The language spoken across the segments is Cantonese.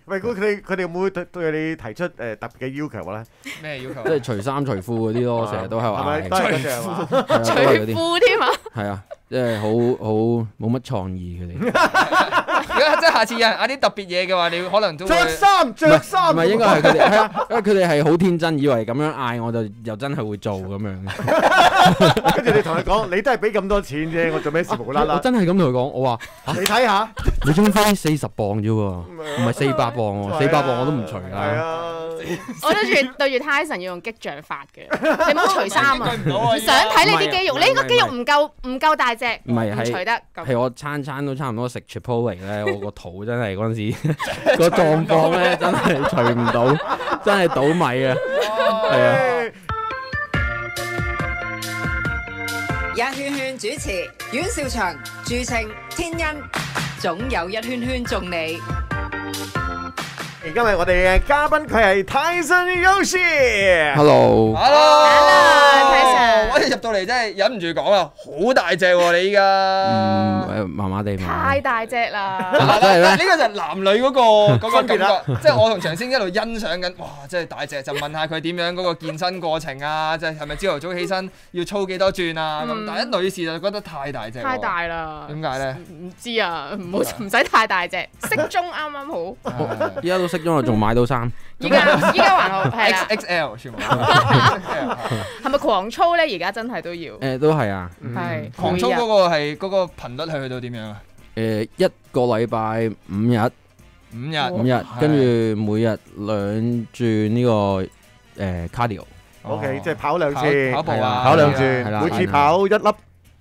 喂，佢哋有冇對你提出特別嘅要求咧？ 咩要求？ 即係除衫除褲嗰啲咯，成日都喺度係咪？ 嗌。 都係嗰隻係嘛？ 除褲添啊！ 係啊，即係好冇乜創意佢哋。 如果即係下次有人嗌啲特別嘢嘅話，你可能都會着衫唔係應該係佢哋係啊，因為佢哋係好天真，以為咁樣嗌我就又真係會做咁樣嘅。 跟住你同佢講，你都係俾咁多錢啫，我做咩事無啦啦？ 我真係咁同佢講，我話你睇下， 你張飛40磅啫喎，唔係400磅喎，400磅我都唔除係啦。 啊， 我對住 Tyson 要用激將法嘅，你唔好除衫啊！ 唔到啊想睇你啲肌肉，你個肌肉唔夠大隻， 唔係唔除得咁。 係我餐都差唔多食 Chipotle 咧，我個肚真係嗰陣時個狀況咧，真係除唔到，真係倒米啊！係啊。 一圈圈主持阮兆祥、朱晴、天恩，總有一圈圈中你。 而今日我哋嘅嘉賓佢係 Tyson Yoshi。 Hello， Tyson 我一入到嚟真係忍唔住講啊，好大隻喎你依家。 麻麻地嘛。 太大隻啦！ 真係咩呢個就係男女嗰個感覺，即係我同長先一路欣賞緊，哇！真係大隻，就問下佢點樣嗰個健身過程啊，即係係咪朝頭早起身要操幾多轉啊咁。但係一女士就覺得太大隻。 太大啦！ 點解咧？ 唔知啊，唔使太大隻，適中啱啱好。 依家都識咗，我仲買到衫。 依家還好係啦。 XXL 全部。 係咪狂操咧？而家真係都要。 都係啊。 係狂操嗰個係嗰個頻率係去到點樣啊一個禮拜5日， ？5日。 跟住每日2轉呢個cardio。 OK，即係跑2次， 跑步啊， 跑2 係啦轉，每次跑1粒。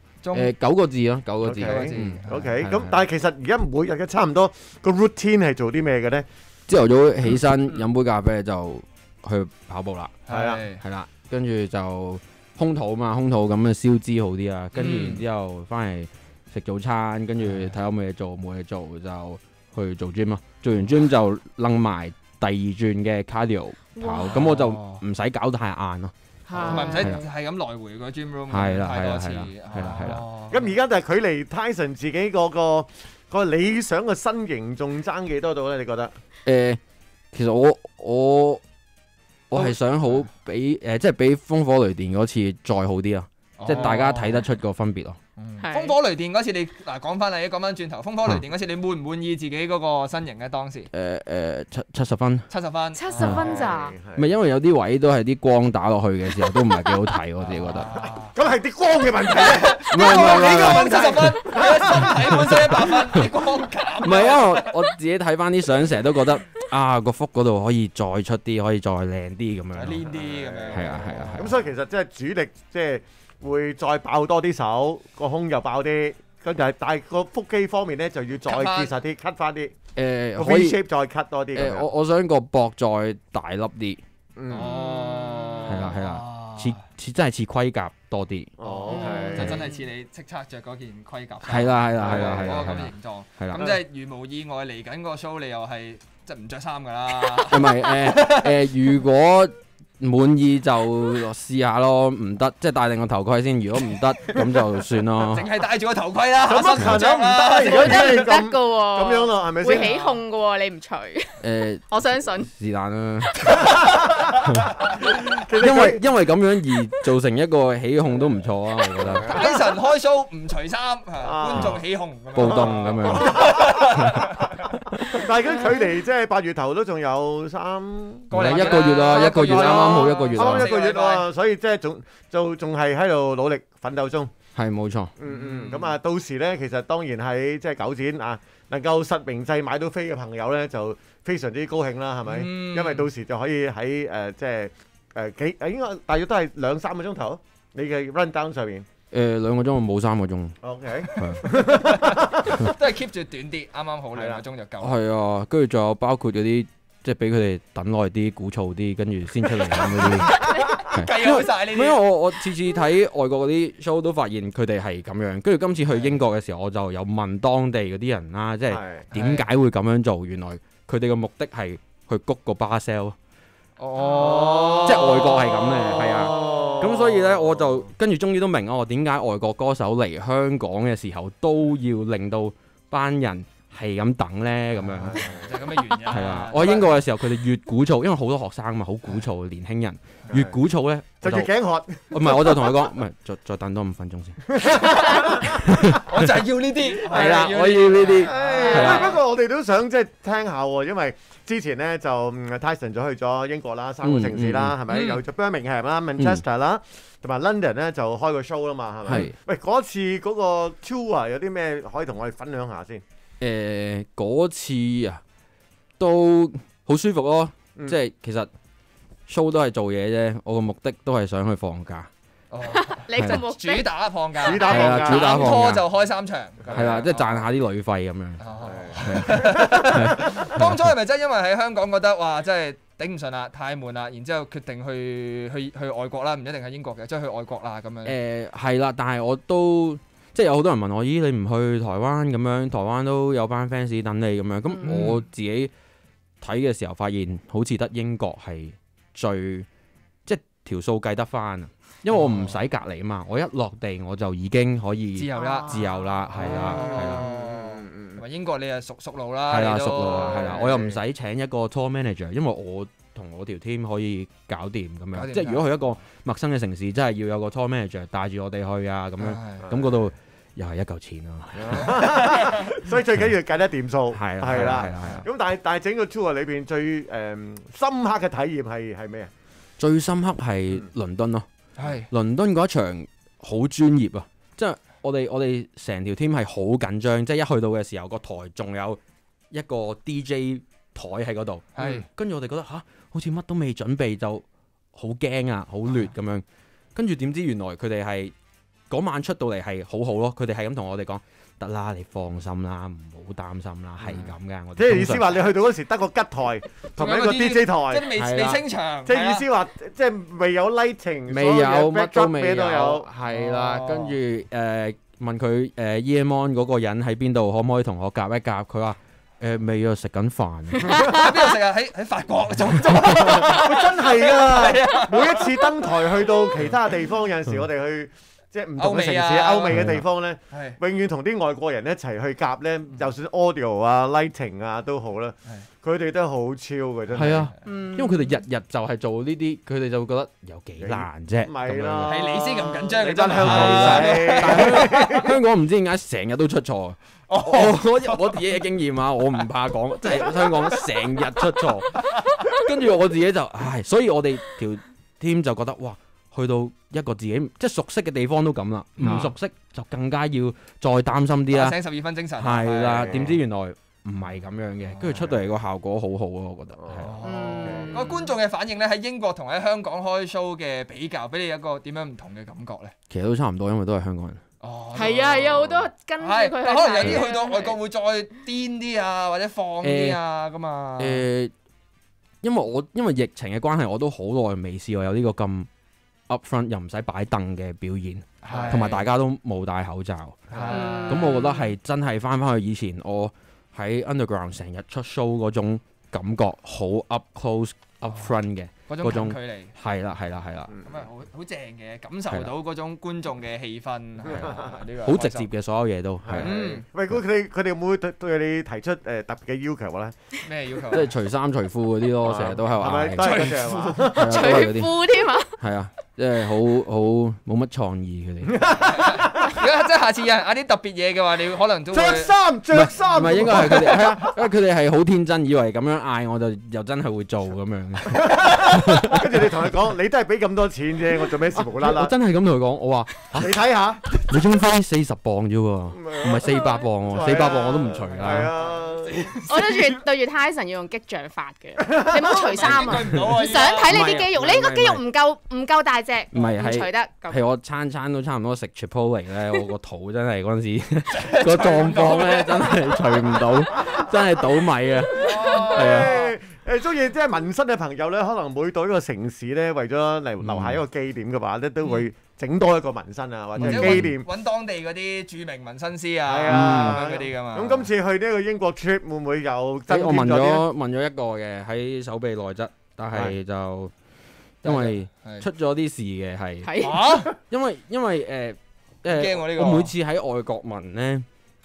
9個字咯，9個字。 OK，咁但係其實而家每日嘅差唔多個 routine 係做啲咩嘅咧？ 朝頭早起身飲杯咖啡就去跑步啦，係啦，跟住就空肚嘛，空肚咁嘅消脂好啲啊，跟住然之後翻嚟食早餐，跟住睇下有冇嘢做，冇嘢做就去做 gym 咯，做完 gym 就掕埋第2轉嘅 cardio 跑，咁我就唔使搞太晏咯， 同埋唔使係咁來回個 gym room 係啦太多次， 係啦。 咁而家就係距離 Tyson 自己嗰個理想嘅身形仲爭幾多度咧？你覺得？ 其實我係想好比即係比風火雷電嗰次再好啲啊！即係大家睇得出個分別咯。 風火雷電嗰次你嗱講翻轉頭，風火雷電嗰次你滿唔滿意自己嗰個身形咧？當時 70分。 70分 70分咋？ 唔係因為有啲位都係啲光打落去嘅時候都唔係幾好睇，我自己覺得。 咁係啲光嘅問題咧。 唔係光70分，身體本身100分，啲光減。 唔係因為我自己睇翻啲相，成日都覺得啊個腹嗰度可以再出啲，可以再靚啲咁樣。 練啲咁樣。 係啊。 咁所以其實即係主力即係會再爆多啲手，個胸又爆啲，跟住但係個腹肌方面咧就要再結實啲，cut 翻啲。個可 V 以 shape 再 cut 多啲。 我想個膊再大粒啲。係啦，似真係似盔甲多啲。 OK， 就真係似你叱咤着嗰件盔甲。 係啦， 嗰個咁嘅形狀。 係啦。 咁即係如無意外嚟緊個 show，你又係即係唔着衫㗎啦。 唔係如果滿意就試下咯，唔得即係戴定個頭盔先。如果唔得咁就算咯。 淨係戴住個頭盔啦， 咁乜勤都唔得，如果真係唔得咁㗎喎。 咁樣咯，係咪先？ 會起哄㗎喎，你唔除。我相信。 是但啦。因為咁樣而造成一個起哄都唔錯啊，我覺得。 Tyson開 show 唔除衫，觀眾起哄咁樣。 暴動咁樣。 但係佢距離即係8月頭都仲有3 個零1個月啦，1個月啱啱好1個月啦。 啱啱1個月喎，所以即係仲係喺度努力奮鬥中。 係冇錯。 咁啊，到時咧，其實當然喺即係9展啊，能夠實名制買到飛嘅朋友咧，就非常之高興啦，係咪？因為到時就可以喺即係應該大約都係2-3個鐘頭，你嘅 run down 上面。 2個鐘冇3個鐘。 OK。 都係 keep 住短啲，啱啱好2個鐘就夠。 係啊，跟住仲有包括嗰啲即係俾佢哋等耐啲、鼓噪啲，跟住先出嚟咁嗰啲。 計好曬呢啲。 因為我次次睇外國嗰啲 show 都發現佢哋係咁樣，跟住今次去英國嘅時候，我就有問當地嗰啲人啦，即係點解會咁樣做？原來佢哋嘅目的係去谷個 bar sale。即係外國係咁嘅，係啊。咁所以呢，我就跟住終於都明我點解外國歌手嚟香港嘅時候都要令到班人係咁等咧？咁樣就係咁嘅原因。 係啊！我喺英國嘅時候，佢哋越鼓噪，因為好多學生嘛，好鼓噪，年輕人越鼓噪咧， 就越頸渴。 唔係，我就同佢講，唔係，再等多5分鐘先。 我就係要呢啲。 係啦，我要呢啲。 不過我哋都想即係聽下喎，因為之前咧就Tyson 就去咗英國啦，3個城市啦，係咪？又去咗 Birmingham 啦、Manchester 啦，同埋 London 咧就開個 show 啦嘛，係咪？ 係。 喂，嗰次嗰個 tour 有啲咩可以同我哋分享下先？ 嗰次啊，都好舒服咯，即係其實 show 都係做嘢啫，我個目的都係想去放假。 你個目的主打放假， 主打放假， 主打放假拖就開3場。 係啦，即係賺下啲旅費咁樣。 當初係咪真係因為喺香港覺得哇，真係頂唔順啦，太悶啦，然之後決定去外國啦，唔一定係英國嘅，即係去外國啦咁樣。 係啦，但係我都即係有好多人問我，咦，你唔去台灣咁樣？台灣都有班 fans 等你咁樣。咁我自己睇嘅時候發現，好似得英國係最即係條數計得翻啊！因為我唔使隔離嘛，我一落地我就已經可以自由啦， 係啦，係啦。 同埋英國你係熟路啦， 係啦，熟路啦，係啦，我又唔使請一個 tour manager，因為我同我條 team 可以搞掂咁樣。即係如果去一個陌生嘅城市，真係要有個 tour manager 帶住我哋去啊咁樣，咁嗰度又係一嚿錢咯。 所以最緊要計得掂數， 係啦，係啦。 咁但係整個 tour 裏邊最深刻嘅體驗係咩啊？ 最深刻係倫敦咯。 係倫敦嗰一場好專業啊！即係我哋成條 team 係好緊張，即係一去到嘅時候個台仲有一個 DJ 台喺嗰度，跟住我哋覺得好似乜都未準備就好驚啊，好亂咁樣。跟住點知原來佢哋係嗰晚出到嚟係好好咯，佢哋係咁同我哋講。得啦，你放心啦，唔好擔心啦，係咁嘅。 即係意思話，你去到嗰時得個吉台同埋一個 DJ 台， 即係未清場。 即係意思話，即係未有 lighting， 未有乜都未有， 係啦。跟住問佢Eamon 嗰個人喺邊度，可唔可以同我夾一夾？佢話未啊，食緊飯。 喺邊度食啊？喺法國做。 真係㗎！每一次登台去到其他地方，有陣時我哋去。即係唔同嘅城市、歐美嘅地方咧，永遠同啲外國人一齊去夾咧，就算 audio 啊、lighting 啊都好啦，佢哋都好超嘅真係。係啊，因為佢哋日日就係做呢啲，佢哋就會覺得有幾難啫。 咪啦， 係你先咁緊張， 你真係香港香港唔知點解成日都出錯。我自己嘅經驗啊，我唔怕講，即係香港成日出錯。跟住我自己就所以我哋條 team 就覺得哇。去到一個自己即係熟悉嘅地方都咁啦，唔熟悉就更加要再擔心啲啦。 醒12分精神。 係啦，點知原來唔係咁樣嘅，跟住出到嚟個效果好好咯，我覺得。 個觀眾嘅反應咧，喺英國同喺香港開 show 嘅比較，俾你一個點樣唔同嘅感覺咧？ 其實都差唔多，因為都係香港人。 係啊，有好多跟住佢。可能有啲去到外國會再癲啲啊，或者放啲啊咁啊。 因為疫情嘅關係，我都好耐未試過有呢個咁upfront 又唔使擺凳嘅表演，同埋大家都冇戴口罩，咁我覺得係真係翻去以前我喺 underground 成日出 show 嗰種感覺，好 up close upfront 嘅嗰種距離， 係啦， 咁啊好正嘅，感受到嗰種觀眾嘅氣氛， 好直接嘅所有嘢都係。 喂，佢哋會唔會對你提出特別嘅要求咧？ 咩要求？ 即係除衫除褲嗰啲咯，成日都喺度嗌。 係咪都係嗰隻話？ 除褲添啊！ 係啊。即係好冇乜創意佢哋。 如果即係下次有人嗌啲特別嘢嘅話，你可能都會着衫。 唔係應該係佢哋，係啊，因為佢哋係好天真，以為咁樣嗌我就又真係會做咁樣。 跟住你同佢講，你都係俾咁多錢啫，我做咩事無啦啦？ 我真係咁同佢講，我話你睇下， 你張飛40磅啫喎，唔係400磅喎，400磅我都唔除啦。 係啊。 我對住 Tyson 要用激將法嘅，你唔好除衫啊！想睇你啲肌肉，你個肌肉唔夠大隻， 唔除得。 係我餐都差唔多食 Chipotle 咧，我個肚真係嗰陣時個狀況咧，真係除唔到，真係倒米啊！係啊。 中意即係紋身嘅朋友咧，可能每到一個城市咧，為咗嚟留下一個紀念嘅話咧，都會整多一個紋身啊，或者紀念揾當地嗰啲著名紋身師啊，咁樣嗰啲㗎嘛。 咁今次去呢個英國 trip 會唔會有增添咗啲？我紋咗一個嘅喺手臂內側，但係就因為出咗啲事嘅係，因為我每次喺外國紋咧，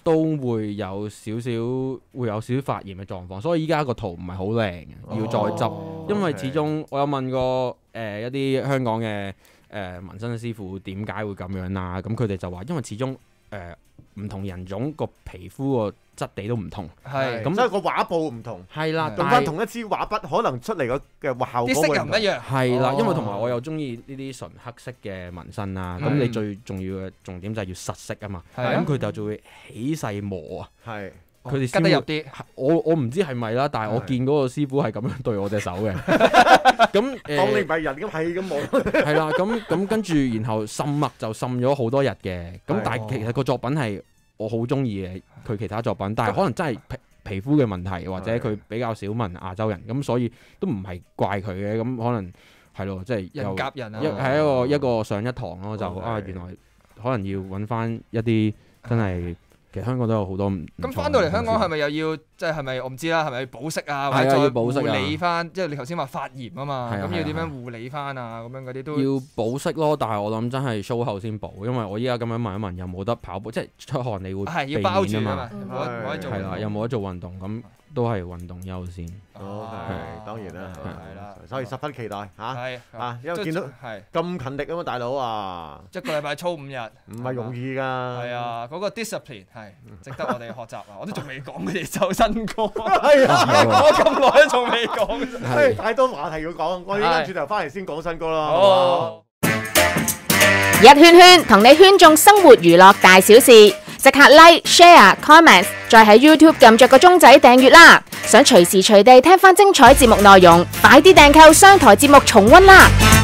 都會有少少發炎嘅狀況，所以依家個圖唔係好靚，要再執。因為始終我有問過一啲香港嘅紋身師傅點解會咁樣啦，咁佢哋就話因為始終唔同人種個皮膚個質地都唔同， 係咁所以個畫布唔同， 係啦， 用翻同一支畫筆可能出嚟嘅效果啲色又唔一樣， 係啦，因為同埋我又中意呢啲純黑色嘅紋身啦，咁你最重要嘅重點就係要實色啊嘛，咁佢就會起勢磨啊， 係佢哋跟得入啲， 我唔知係咪啦，但係我見嗰個師傅係咁樣對我隻手嘅，咁當你唔係人咁係咁磨， 係啦，咁跟住然後滲墨就滲咗好多日嘅，咁但係其實個作品係我好中意嘅，佢其他作品，但係可能真係皮膚嘅問題，或者佢比較少紋亞洲人，咁所以都唔係怪佢嘅，咁可能係咯，即係人夾人啊， 係一個上一堂咯，就原來可能要揾翻一啲真係。其實香港都有好多唔咁翻到嚟香港係咪又要即係咪我唔知啦，係咪要保釋啊，或者再護理翻？即係你頭先話發炎啊嘛，咁要點樣護理翻啊？咁樣嗰啲都要保釋咯，但係我諗真係 show 後先保，因為我依家咁樣問一問又冇得跑步，即係出汗你會係要包住啊嘛， 係啦，又冇得做運動，咁都係運動優先。 當然啦， 係啦， 所以十分期待嚇，因為見到係咁勤力啊嘛，大佬啊， 一個禮拜操5日， 唔係容易㗎。 係啊，嗰個 discipline 係值得我哋學習啊！我都仲未講佢哋首新歌， 係啊， 講咁耐都仲未講， 太多話題要講，我哋依家轉頭翻嚟先講新歌啦。 好， 一圈圈同你圈中生活娛樂大小事，即刻 like、share、comments， 再喺 YouTube 撳着個鐘仔訂閱啦！想隨時隨地聽翻精彩節目內容，快啲訂購商台節目重溫啦！